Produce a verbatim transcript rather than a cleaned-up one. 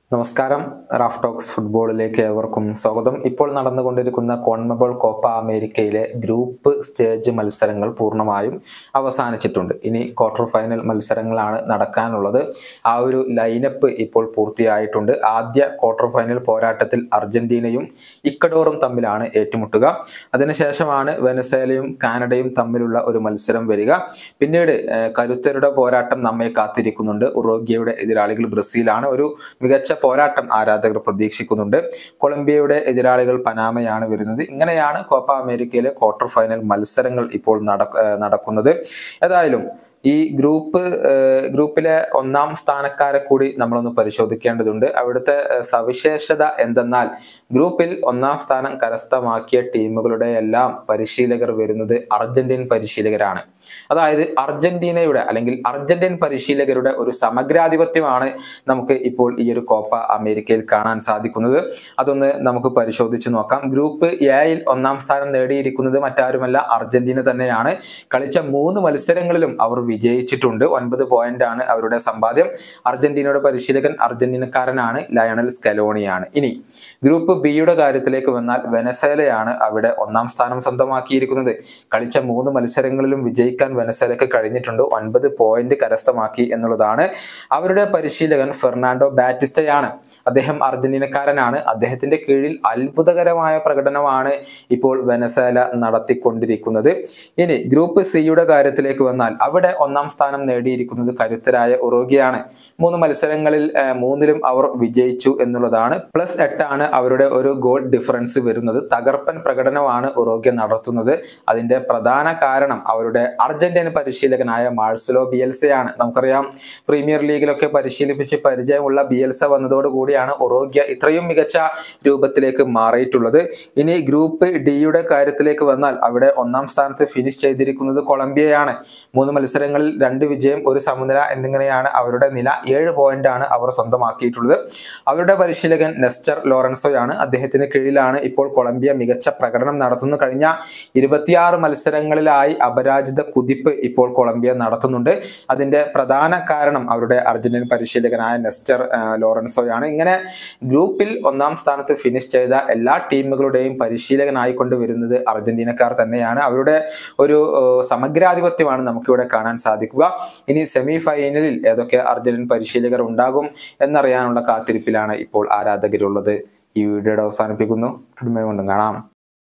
നമസ്കാരം. Raf talks ഫുട്ബോളിലേക്ക് ഏവർക്കും സ്വാഗതം. ഇപ്പോൾ നടന്നുകൊണ്ടിരിക്കുന്ന കോൺമെബോൾ കോപ്പ അമേരിക്കയിലെ ഗ്രൂപ്പ് സ്റ്റേജ് മത്സരങ്ങൾ പൂർണ്ണമായും അവസാനിച്ചിട്ടുണ്ട്. ഇനി ക്വാർട്ടർ ഫൈനൽ മത്സരങ്ങളാണ് നടക്കാനുള്ളത്. ആ ഒരു ലൈനപ്പ് ഇപ്പോൾ പൂർത്തിയായിട്ടുണ്ട്. ആദ്യ ക്വാർട്ടർ ഫൈനൽ പോരാട്ടത്തിൽ അർജന്റീനയും ഇക്വഡോറും തമ്മിലാണ് ഏറ്റുമുട്ടുക. അതിനുശേഷമാണ് വെനസ്വേലയും കാനഡയും തമ്മിലുള്ള ഒരു മത്സരം വരിക. പിന്നീട് കരുത്തരുടെ പോരാട്ടം നമ്മെ കാത്തിരിക്കുന്നുണ്ട്. ഉറുഗ്വേയുടെ എതിരാളികൾ ബ്രസീലാണ്. ഒരു മികച്ച പോരാട്ടം ആരാധകർ പ്രതീക്ഷിക്കുന്നുണ്ട്. കൊളംബിയയുടെ എതിരാളികൾ പനാമയാണ് വരുന്നത്. ഇങ്ങനെയാണ് കോപ്പ അമേരിക്കയിലെ ക്വാർട്ടർ ഫൈനൽ മത്സരങ്ങൾ ഇപ്പോൾ നടക്കുന്നത്. ഏതായാലും ഈ ഗ്രൂപ്പ് ഗ്രൂപ്പിലെ ഒന്നാം സ്ഥാനക്കാരെ കൂടി നമ്മളൊന്ന് പരിശോധിക്കേണ്ടതുണ്ട്. അവിടുത്തെ സവിശേഷത എന്തെന്നാൽ ഗ്രൂപ്പിൽ ഒന്നാം സ്ഥാനം കരസ്ഥമാക്കിയ ടീമുകളുടെ എല്ലാം പരിശീലകർ വരുന്നത് അർജന്റീൻ പരിശീലകരാണ്. അതായത് അർജന്റീനയുടെ അല്ലെങ്കിൽ അർജന്റീൻ പരിശീലകരുടെ ഒരു സമഗ്രാധിപത്യമാണ് നമുക്ക് ഇപ്പോൾ ഈ ഒരു കോപ്പ അമേരിക്കയിൽ കാണാൻ സാധിക്കുന്നത്. അതൊന്ന് നമുക്ക് പരിശോധിച്ച് നോക്കാം. ഗ്രൂപ്പ് എയിൽ ഒന്നാം സ്ഥാനം നേടിയിരിക്കുന്നത് മറ്റാരുമല്ല, അർജന്റീന തന്നെയാണ്. കളിച്ച മൂന്ന് മത്സരങ്ങളിലും അവർ വിജയിച്ചിട്ടുണ്ട്. ഒൻപത് പോയിന്റ് ആണ് അവരുടെ സമ്പാദ്യം. അർജന്റീനയുടെ പരിശീലകൻ അർജന്റീനക്കാരനാണ്, ലയണൽ സ്കലോണിയാണ്. ഇനി ഗ്രൂപ്പ് ബിയുടെ കാര്യത്തിലേക്ക് വന്നാൽ വെനസ്വേലയാണ് അവിടെ ഒന്നാം സ്ഥാനം സ്വന്തമാക്കിയിരിക്കുന്നത്. കളിച്ച മൂന്ന് മത്സരങ്ങളിലും വിജയിക്കാൻ വെനസ്വേലക്ക് കഴിഞ്ഞിട്ടുണ്ട്. ഒൻപത് പോയിന്റ് കരസ്ഥമാക്കി എന്നുള്ളതാണ്. അവരുടെ പരിശീലകൻ ഫെർണാണ്ടോ ബാറ്റിസ്റ്റയാണ്. അദ്ദേഹം അർജന്റീനക്കാരനാണ്. അദ്ദേഹത്തിന്റെ കീഴിൽ അത്ഭുതകരമായ പ്രകടനമാണ് ഇപ്പോൾ വെനസ്വേല നടത്തിക്കൊണ്ടിരിക്കുന്നത്. ഇനി ഗ്രൂപ്പ് സിയുടെ കാര്യത്തിലേക്ക് വന്നാൽ അവിടെ ഒന്നാം സ്ഥാനം നേടിയിരിക്കുന്നത് കരുത്തരായ ഉറുഗ്വേയാണ്. മൂന്ന് മത്സരങ്ങളിൽ മൂന്നിലും അവർ വിജയിച്ചു എന്നുള്ളതാണ്. പ്ലസ് എട്ടാണ് അവരുടെ ഒരു ഗോൾ ഡിഫറൻസ് വരുന്നത്. തകർപ്പൻ പ്രകടനമാണ് ഉറുഗ്വേ നടത്തുന്നത്. അതിന്റെ പ്രധാന കാരണം അവരുടെ അർജന്റീന പരിശീലകനായ മാർസലോ ബിയൽസയാണ്. നമുക്കറിയാം, പ്രീമിയർ ലീഗിലൊക്കെ പരിശീലിപ്പിച്ച് പരിചയമുള്ള ബിയൽസ വന്നതോടുകൂടിയാണ് ഉറുഗ്വേ ഇത്രയും മികച്ച രൂപത്തിലേക്ക് മാറിയിട്ടുള്ളത്. ഇനി ഗ്രൂപ്പ് ഡിയുടെ കാര്യത്തിലേക്ക് വന്നാൽ അവിടെ ഒന്നാം സ്ഥാനത്ത് ഫിനിഷ് ചെയ്തിരിക്കുന്നത് കൊളംബിയയാണ്. മൂന്ന് മത്സരങ്ങളിൽ രണ്ട് വിജയം ഒരു സമനില എന്നിങ്ങനെയാണ് അവരുടെ നില. ഏഴ് പോയിന്റ് ആണ് അവർ സ്വന്തമാക്കിയിട്ടുള്ളത്. അവരുടെ പരിശീലകൻ നെസ്റ്റർ ലോറൻസോയാണ്. അദ്ദേഹത്തിന് കീഴിലാണ് ഇപ്പോൾ കൊളംബിയ മികച്ച പ്രകടനം നടത്തുന്നു. കഴിഞ്ഞ ഇരുപത്തിയാറ് മത്സരങ്ങളിലായി അപരാജിത കുതിപ്പ് ഇപ്പോൾ കൊളംബിയ നടത്തുന്നുണ്ട്. അതിന്റെ പ്രധാന കാരണം അവരുടെ അർജന്റീൻ പരിശീലകനായ നെസ്റ്റർ ലോറൻസോയാണ്. ഇങ്ങനെ ഗ്രൂപ്പിൽ ഒന്നാം സ്ഥാനത്ത് ഫിനിഷ് ചെയ്ത എല്ലാ ടീമുകളുടെയും പരിശീലകനായിക്കൊണ്ട് വരുന്നത് അർജന്റീനക്കാർ തന്നെയാണ്. അവരുടെ ഒരു സമഗ്രാധിപത്യമാണ് നമുക്കിവിടെ കാണാൻ സാധിക്കുക. ഇനി സെമി ഫൈനലിൽ ഏതൊക്കെ അർജന്റീൻ പരിശീലകർ ഉണ്ടാകും എന്നറിയാനുള്ള കാത്തിരിപ്പിലാണ് ഇപ്പോൾ ആരാധകരുള്ളത്. ഈ വീഡിയോയുടെ അവസാനിപ്പിക്കുന്നു. കാണാം.